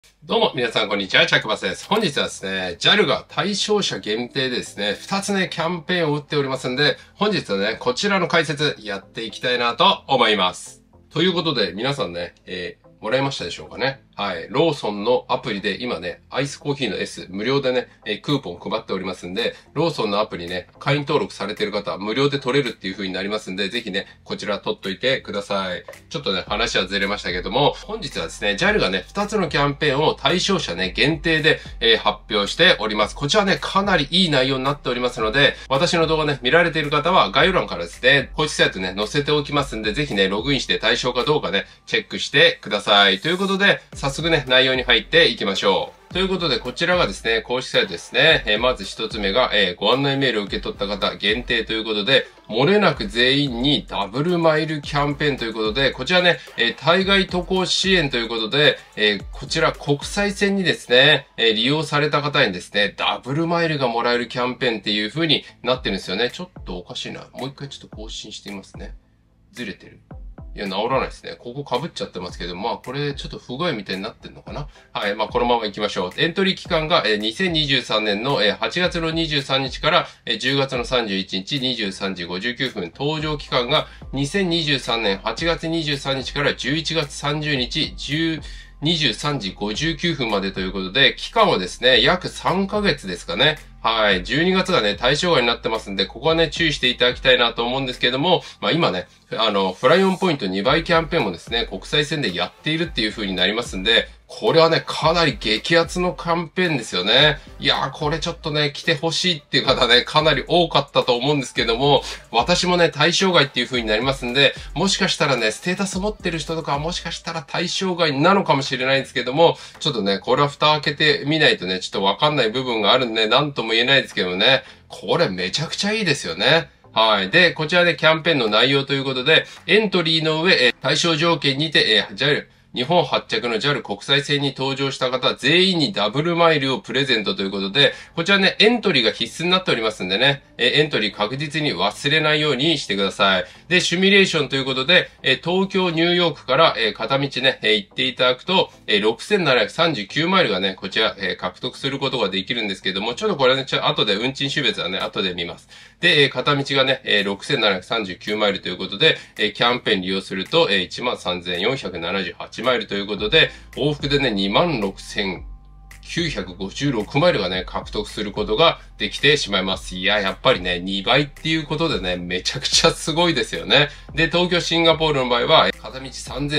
どうも、皆さん、こんにちは。チャックバスです。本日はですね、JAL が対象者限定でですね、2つね、キャンペーンを打っておりますんで、本日はね、こちらの解説やっていきたいなと思います。ということで、皆さんね、もらいましたでしょうかね。はい。ローソンのアプリで今ね、アイスコーヒーの S 無料でね、クーポン配っておりますんで、ローソンのアプリね、会員登録されている方は無料で取れるっていう風になりますんで、ぜひね、こちら取っといてください。ちょっとね、話はずれましたけども、本日はですね、JAL がね、2つのキャンペーンを対象者ね、限定で、発表しております。こちらね、かなりいい内容になっておりますので、私の動画ね、見られている方は概要欄からですね、公式サイトね、載せておきますんで、ぜひね、ログインして対象かどうかね、チェックしてください。ということで、早速ね、内容に入っていきましょう。ということで、こちらがですね、公式サイトですね。まず一つ目が、ご案内メールを受け取った方限定ということで、漏れなく全員にダブルマイルキャンペーンということで、こちらね、対外渡航支援ということで、こちら国際線にですね、利用された方にですね、ダブルマイルがもらえるキャンペーンっていう風になってるんですよね。ちょっとおかしいな。もう一回ちょっと更新してみますね。ずれてる。いや、治らないですね。ここ被っちゃってますけど、まあ、これ、ちょっと不具合みたいになってんのかな。はい。まあ、このまま行きましょう。エントリー期間が、2023年の、8月の23日から、10月の31日、23時59分。搭乗期間が、2023年8月23日から11月30日、23時59分までということで、期間はですね、約3ヶ月ですかね。はい。12月がね、対象外になってますんで、ここはね、注意していただきたいなと思うんですけれども、まあ今ね、フライオンポイント2倍キャンペーンもですね、国際線でやっているっていう風になりますんで、これはね、かなり激アツのキャンペーンですよね。いやー、これちょっとね、来てほしいっていう方ね、かなり多かったと思うんですけども、私もね、対象外っていう風になりますんで、もしかしたらね、ステータス持ってる人とかはもしかしたら対象外なのかもしれないんですけども、ちょっとね、これは蓋開けてみないとね、ちょっとわかんない部分があるんで、なんとも言えないですけどね、これめちゃくちゃいいですよね。はい。で、こちらでキャンペーンの内容ということで、エントリーの上、対象条件にて、JAL、日本発着の JAL 国際線に搭乗した方全員にダブルマイルをプレゼントということで、こちらね、エントリーが必須になっておりますんでね、エントリー確実に忘れないようにしてください。で、シミュレーションということで、東京、ニューヨークから、片道ね、行っていただくと、6739マイルがね、こちら、獲得することができるんですけども、ちょっとこれね、後で運賃種別はね、後で見ます。で、片道がね、6739マイルということで、キャンペーン利用すると、13,478マイルということで、往復でね、26,956マイルがね、獲得することができてしまいます。いや、やっぱりね、2倍っていうことでね、めちゃくちゃすごいですよね。で、東京、シンガポールの場合は、片道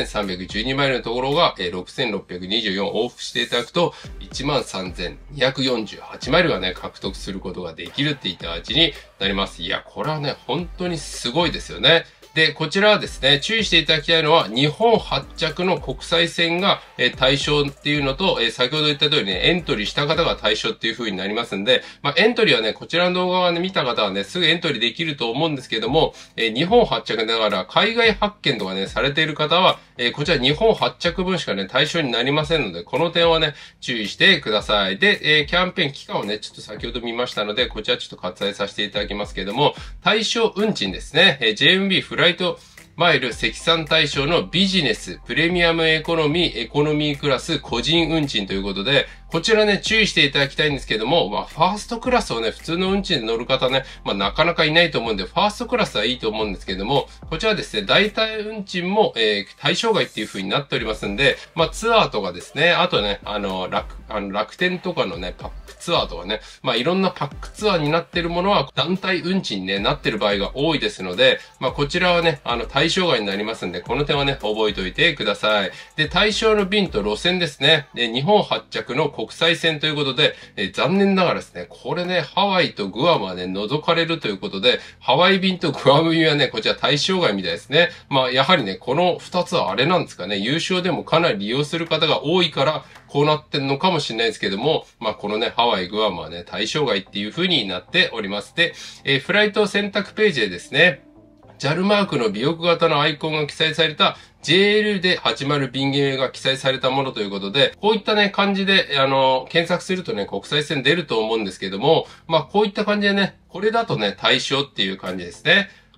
3312マイルのところが、6624往復していただくと、13,248マイルがね、獲得することができるっていった形になります。いや、これはね、本当にすごいですよね。で、こちらはですね、注意していただきたいのは、日本発着の国際線が対象っていうのと、先ほど言った通りね、エントリーした方が対象っていう風になりますんで、まあ、エントリーはね、こちらの動画をね、見た方はね、すぐエントリーできると思うんですけども、日本発着だから海外発見とかね、されている方は、こちら日本発着分しかね、対象になりませんので、この点はね、注意してください。で、キャンペーン期間をね、ちょっと先ほど見ましたので、こちらちょっと割愛させていただきますけども、対象運賃ですね、JMB フライトマイル積算対象のビジネス、プレミアムエコノミー、エコノミークラス、個人運賃ということで、こちらね、注意していただきたいんですけども、まあ、ファーストクラスをね、普通の運賃で乗る方ね、まあ、なかなかいないと思うんで、ファーストクラスはいいと思うんですけども、こちらですね、大体運賃も、対象外っていう風になっておりますんで、まあ、ツアーとかですね、あとね、楽天とかのね、パックツアーとかね、まあ、いろんなパックツアーになってるものは、団体運賃に、ね、なってる場合が多いですので、まあ、こちらはね、対象外になりますんで、この点はね、覚えておいてください。で、対象の便と路線ですね、日本発着の国際線ということで、残念ながらですね、これね、ハワイとグアムはね、除かれるということで、ハワイ便とグアム便はね、こちら対象外みたいですね。まあ、やはりね、この2つはあれなんですかね、優勝でもかなり利用する方が多いから、こうなってんのかもしれないですけども、まあ、このね、ハワイ、グアムはね、対象外っていう風になっております。で、フライト選択ページでですね、JAL マークの尾翼型のアイコンが記載された JL で始まる便名が記載されたものということで、こういったね、感じで、検索するとね、国際線出ると思うんですけども、まあ、こういった感じでね、これだとね、対象っていう感じですね。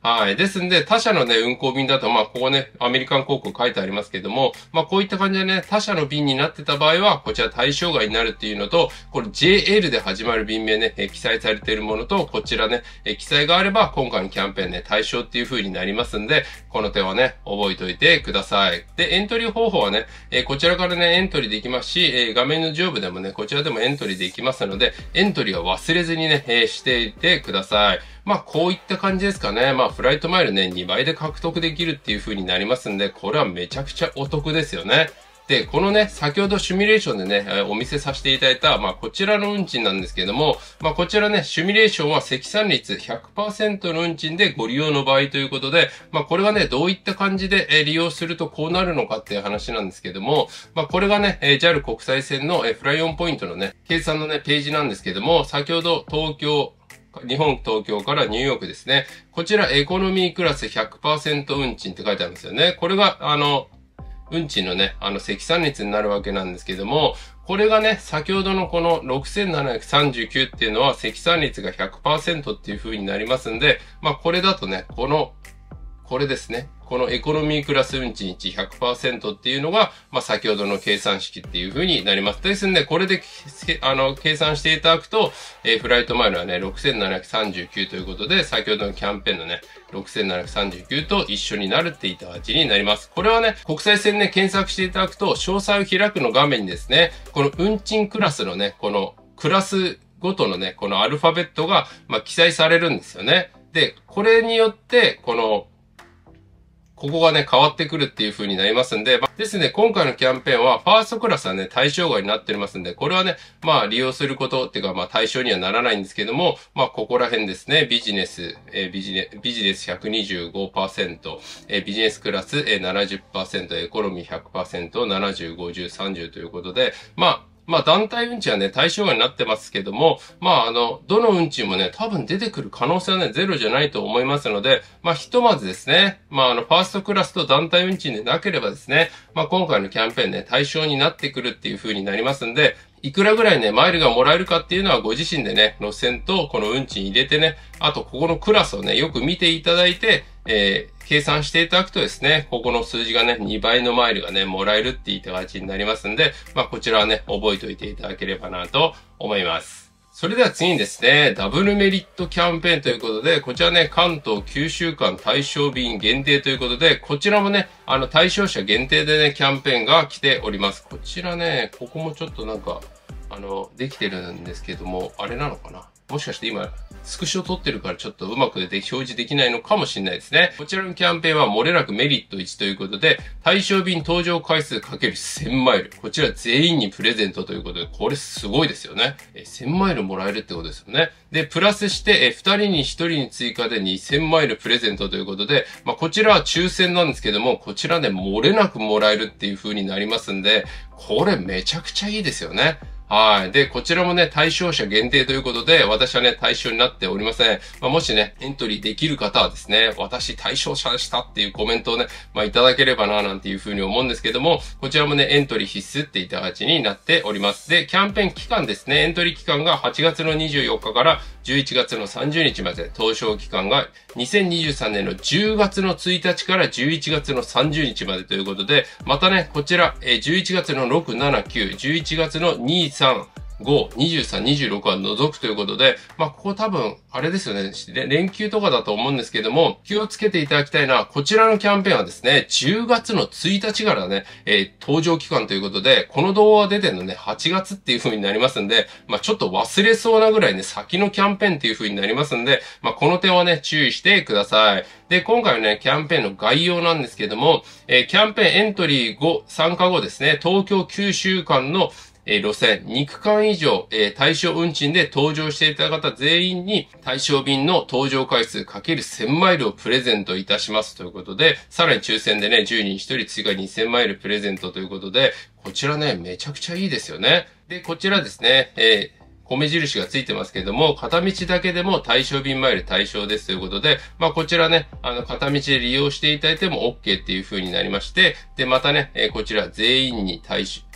はい。ですんで、他社のね、運航便だと、まあ、ここね、アメリカン航空書いてありますけども、まあ、こういった感じでね、他社の便になってた場合は、こちら対象外になるっていうのと、これ JL で始まる便名ね、記載されているものと、こちらね、記載があれば、今回のキャンペーンね、対象っていう風になりますんで、この点はね、覚えておいてください。で、エントリー方法はね、こちらからね、エントリーできますし、画面の上部でもね、こちらでもエントリーできますので、エントリーは忘れずにね、していてください。まあ、こういった感じですかね。まあ、フライトマイルね、2倍で獲得できるっていう風になりますんで、これはめちゃくちゃお得ですよね。で、このね、先ほどシミュレーションでね、お見せさせていただいた、まあ、こちらの運賃なんですけれども、まあ、こちらね、シミュレーションは積算率 100% の運賃でご利用の場合ということで、まあ、これがね、どういった感じで利用するとこうなるのかっていう話なんですけども、まあ、これがね、JAL 国際線のフライオンポイントのね、計算のね、ページなんですけども、先ほど日本東京からニューヨークですね。こちらエコノミークラス 100% 運賃って書いてあるんですよね。これが、運賃のね、積算率になるわけなんですけども、これがね、先ほどのこの6739っていうのは積算率が 100% っていう風になりますんで、まあこれだとね、これですね。このエコノミークラス運賃値 100% っていうのが、まあ、先ほどの計算式っていう風になります。ですんで、これで、計算していただくと、フライトマイルはね、6739ということで、先ほどのキャンペーンのね、6739と一緒になるっていった形になります。これはね、国際線ね、検索していただくと、詳細を開くの画面にですね、この運賃クラスのね、このクラスごとのね、このアルファベットが、まあ、記載されるんですよね。で、これによって、ここがね、変わってくるっていう風になりますんで、ですね、今回のキャンペーンは、ファーストクラスはね、対象外になっておりますんで、これはね、まあ、利用することっていうか、まあ、対象にはならないんですけども、まあ、ここら辺ですね、ビジネス 125%、ビジネスクラス 70%、エコノミー 100%、70、50、30ということで、まあ団体運賃はね、対象外になってますけども、まあどの運賃もね、多分出てくる可能性はね、ゼロじゃないと思いますので、まあひとまずですね、まあファーストクラスと団体運賃でなければですね、まあ今回のキャンペーンね、対象になってくるっていう風になりますんで、いくらぐらいね、マイルがもらえるかっていうのはご自身でね、路線とこの運賃入れてね、あとここのクラスをね、よく見ていただいて、計算していただくとですね、ここの数字がね、2倍のマイルがね、もらえるっていった形になりますんで、まあこちらはね、覚えておいていただければなと思います。それでは次にですね、ダブルメリットキャンペーンということで、こちらね、関東9週間対象便限定ということで、こちらもね、対象者限定でね、キャンペーンが来ております。こちらね、ここもちょっとなんか、できてるんですけども、あれなのかな？もしかして今、スクショ撮ってるからちょっとうまく表示できないのかもしれないですね。こちらのキャンペーンは漏れなくメリット1ということで、対象便搭乗回数 ×1000 マイル。こちら全員にプレゼントということで、これすごいですよね。1000マイルもらえるってことですよね。で、プラスして、2人に1人に追加で2000マイルプレゼントということで、まあ、こちらは抽選なんですけども、こちらね、漏れなくもらえるっていう風になりますんで、これめちゃくちゃいいですよね。はい。で、こちらもね、対象者限定ということで、私はね、対象になっておりません。まあ、もしね、エントリーできる方はですね、私対象者でしたっていうコメントをね、まあ、いただければな、なんていうふうに思うんですけども、こちらもね、エントリー必須っていった形になっております。で、キャンペーン期間ですね、エントリー期間が8月の24日から11月の30日まで、投票期間が2023年の10月の1日から11月の30日までということで、またね、こちら、11月の6、7、9、11月の2、3、5、23、26は除くということで、まあ、ここ多分、あれですよね、連休とかだと思うんですけども、気をつけていただきたいのは、こちらのキャンペーンはですね、10月の1日からね、登場期間ということで、この動画が出てるのね、8月っていう風になりますんで、まあ、ちょっと忘れそうなぐらいね、先のキャンペーンっていう風になりますんで、まあ、この点はね、注意してください。で、今回のね、キャンペーンの概要なんですけども、キャンペーンエントリー後、参加後ですね、東京9週間の路線、2区間以上、対象運賃で搭乗していた方全員に対象便の搭乗回数 ×1000 マイルをプレゼントいたしますということで、さらに抽選でね、10人1人追加2000マイルプレゼントということで、こちらね、めちゃくちゃいいですよね。で、こちらですね、米印がついてますけども、片道だけでも対象便マイル対象ですということで、まあこちらね、片道で利用していただいても OK っていう風になりまして、で、またね、こちら全員に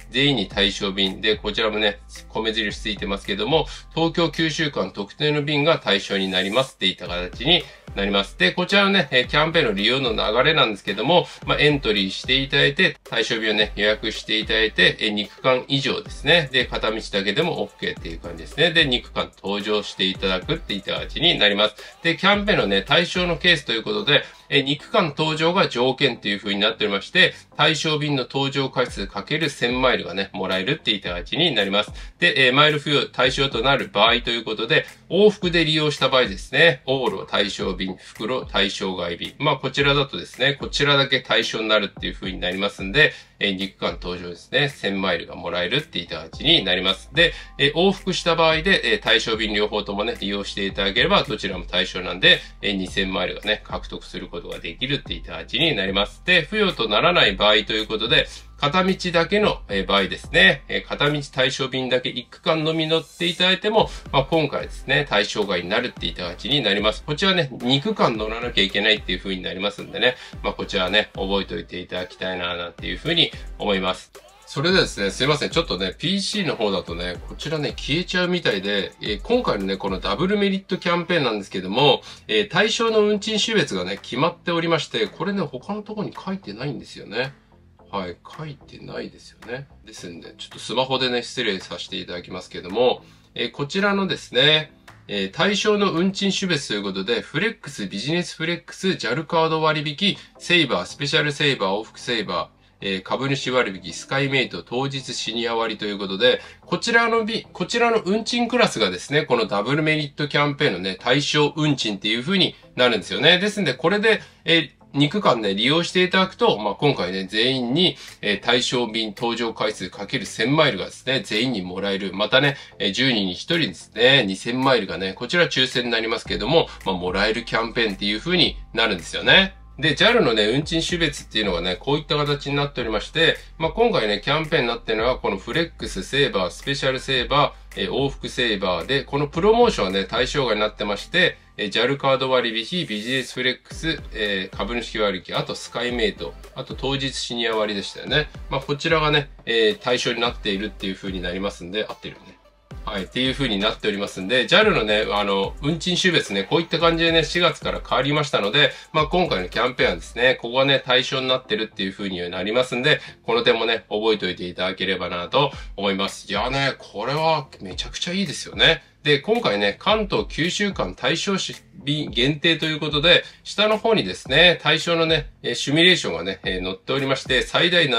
全員に対象便で、こちらもね、米印ついてますけども、東京9週間特定の便が対象になりますっていった形になります。で、こちらのね、キャンペーンの利用の流れなんですけども、エントリーしていただいて、対象便をね、予約していただいて、2区間以上ですね。で、片道だけでも OK っていう感じですね。で、2区間搭乗していただくっていった形になります。で、キャンペーンのね、対象のケースということで、2区間搭乗が条件っていう風になっておりまして、対象便の搭乗回数かける1000マイルがね、もらえるっていった形になります。で、マイル付与対象となる場合ということで、往復で利用した場合ですね、往路対象便、袋対象外便。こちらだとですね、こちらだけ対象になるっていう風になりますんで、2区間搭乗ですね、1000マイルがもらえるっていった形になります。で、往復した場合で、対象便両方ともね、利用していただければ、どちらも対象なんで、2000マイルがね、獲得することができるっていった形になります。で、付与とならない場合ということで、片道だけの場合ですね、片道対象便だけ1区間のみ乗っていただいても、今回ですね、対象外になるっていった形になります。こちらね、2区間乗らなきゃいけないっていう風になりますんでね、こちらね、覚えておいていただきたいな、なんていう風に思います。それでですね、すいません。ちょっとね、PC の方だとね、こちらね、消えちゃうみたいで、今回のね、このダブルメリットキャンペーンなんですけども、対象の運賃種別がね、決まっておりまして、これね、他のところに書いてないんですよね。はい、書いてないですよね。ですんで、ちょっとスマホでね、失礼させていただきますけども、こちらのですね、対象の運賃種別ということで、フレックス、ビジネスフレックス、JAL カード割引、セイバー、スペシャルセイバー、往復セイバー、株主割引、スカイメイト、当日シニア割ということで、こちらの運賃クラスがですね、このダブルメリットキャンペーンのね、対象運賃っていう風になるんですよね。ですんで、これで、2区間ね、利用していただくと、今回ね、全員に、対象便搭乗回数かける1000マイルがですね、全員にもらえる。またね、10人に1人ですね、2000マイルがね、こちら抽選になりますけれども、もらえるキャンペーンっていう風になるんですよね。で、JAL のね、運賃種別っていうのがね、こういった形になっておりまして、今回ね、キャンペーンになっているのは、このフレックス、セーバー、スペシャルセーバー、往復セーバーで、このプロモーションはね、対象外になってまして、JAL カード割引、ビジネスフレックス、株主割引、あとスカイメイト、あと当日シニア割でしたよね。こちらがね、対象になっているっていう風になりますんで、合ってるよね。はい。っていう風になっておりますんで、JAL のね、運賃種別ね、こういった感じでね、4月から変わりましたので、今回のキャンペーンはですね、ここがね、対象になってるっていう風になりますんで、この点もね、覚えておいていただければなと思います。いやね、これはめちゃくちゃいいですよね。で、今回ね、関東9週間対象便限定ということで、下の方にですね、対象のね、シミュレーションがね、載っておりまして、最大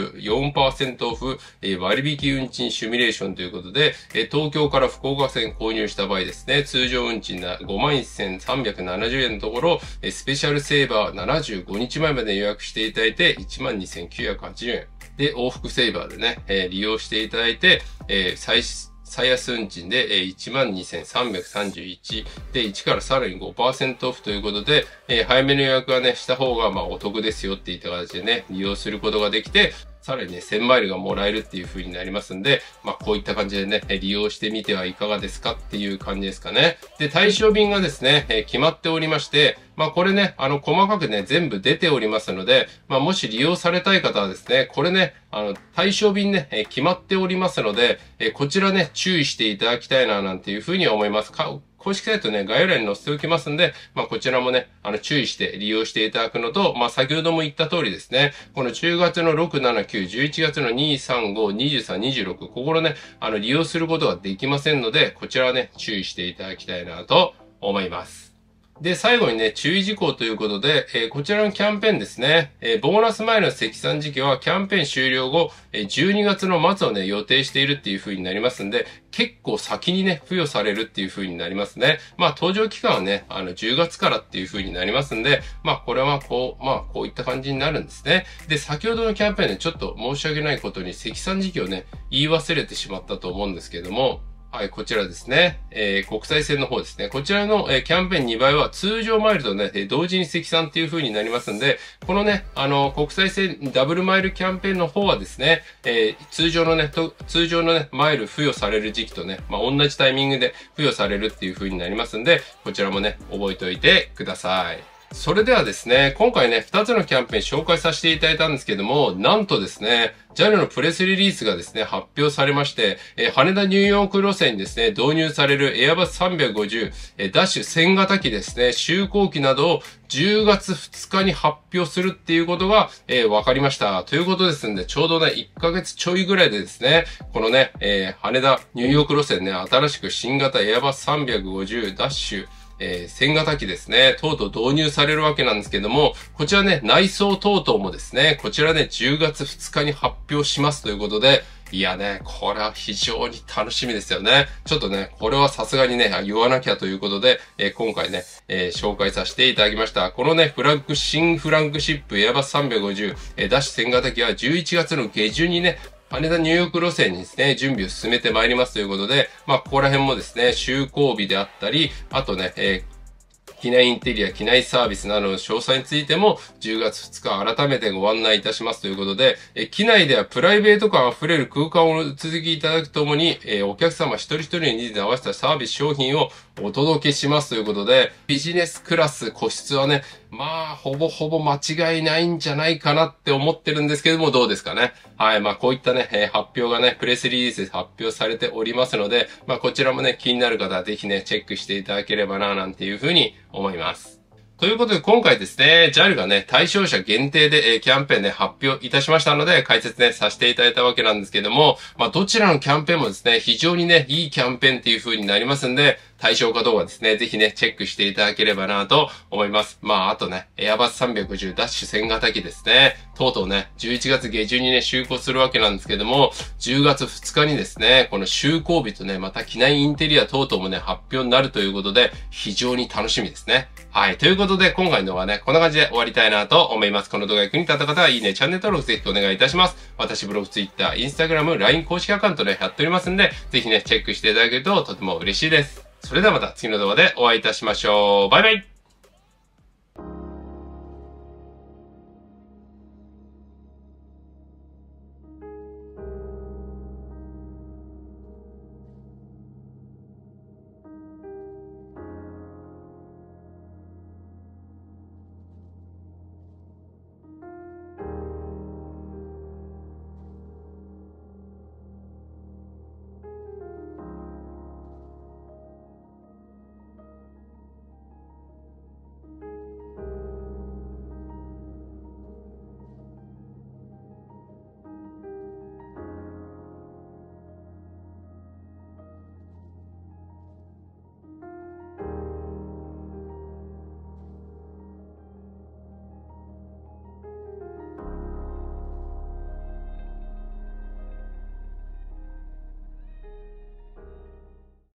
74% オフ、割引運賃シミュレーションということで、東京から福岡線購入した場合ですね、通常運賃が 51,370 円のところ、スペシャルセーバー75日前まで予約していただいて、12,980 円。で、往復セーバーでね、利用していただいて、最安運賃で 12,331 で1からさらに 5% オフということで、早めの予約はね、した方がお得ですよっていった形でね、利用することができて、さらにね、1000マイルがもらえるっていう風になりますんで、こういった感じでね、利用してみてはいかがですかっていう感じですかね。で、対象便がですね、決まっておりまして、これね、細かくね、全部出ておりますので、もし利用されたい方はですね、これね、対象便ね、決まっておりますので、こちらね、注意していただきたいな、なんていう風に思います。公式サイトね、概要欄に載せておきますんで、こちらもね、注意して利用していただくのと、先ほども言った通りですね、この10月の6、7、9、11月の2、3、5、23、26、ここのね、利用することができませんので、こちらはね、注意していただきたいなと思います。で、最後にね、注意事項ということで、こちらのキャンペーンですね、ボーナス前の積算時期はキャンペーン終了後、12月の末をね、予定しているっていう風になりますんで、結構先にね、付与されるっていう風になりますね。搭乗期間はね、10月からっていう風になりますんで、これはこういった感じになるんですね。で、先ほどのキャンペーンでちょっと申し訳ないことに積算時期をね、言い忘れてしまったと思うんですけれども、はい、こちらですね。国際線の方ですね。こちらの、キャンペーン2倍は通常マイルとね、同時に積算っていう風になりますんで、このね、国際線ダブルマイルキャンペーンの方はですね、通常のね、マイル付与される時期とね、同じタイミングで付与されるっていう風になりますんで、こちらもね、覚えておいてください。それではですね、今回ね、2つのキャンペーン紹介させていただいたんですけども、なんとですね、 JAL のプレスリリースがですね、発表されまして、羽田ニューヨーク路線にですね、導入されるエアバス350、ダッシュ1000型機ですね、就航機などを10月2日に発表するっていうことが、分かりました。ということですんで、ちょうどね、1ヶ月ちょいぐらいでですね、このね、羽田ニューヨーク路線ね、新しく新型エアバス350ダッシュ、1000型機ですね、とうとう導入されるわけなんですけども、こちらね、内装等々もですね、こちらね、10月2日に発表しますということで、いやね、これは非常に楽しみですよね。ちょっとね、これはさすがにね、言わなきゃということで、今回ね、紹介させていただきました。このね、新フラッグシップエアバス350、ダッシュ1000型機は11月の下旬にね、羽田ニューヨーク路線にですね、準備を進めてまいりますということで、ここら辺もですね、就航日であったり、あとね、機内インテリア、機内サービスなどの詳細についても10月2日改めてご案内いたしますということで、機内ではプライベート感あふれる空間をお続きいただくとともに、お客様一人一人のニーズに合わせたサービス商品をお届けしますということで、ビジネスクラス個室はね、ほぼほぼ間違いないんじゃないかなって思ってるんですけども、どうですかね。はい。こういったね、発表がね、プレスリリースで発表されておりますので、こちらもね、気になる方はぜひね、チェックしていただければな、なんていうふうに思います。ということで今回ですね、JAL がね、対象者限定で、キャンペーンで発表いたしましたので、解説ね、させていただいたわけなんですけども、どちらのキャンペーンもですね、非常にね、いいキャンペーンっていう風になりますんで、対象かどうかですね、ぜひね、チェックしていただければなと思います。あとね、エアバス350ダッシュ1000型機ですね、とうとうね、11月下旬にね、就航するわけなんですけども、10月2日にですね、この就航日とね、また機内インテリア等々もね、発表になるということで、非常に楽しみですね。はい。ということで、今回の動画はね、こんな感じで終わりたいなと思います。この動画が役に立った方は、いいね、チャンネル登録ぜひお願いいたします。私、ブログ、Twitter、Instagram、LINE 公式アカウントでやっておりますんで、ぜひね、チェックしていただけるととても嬉しいです。それではまた次の動画でお会いいたしましょう。バイバイ。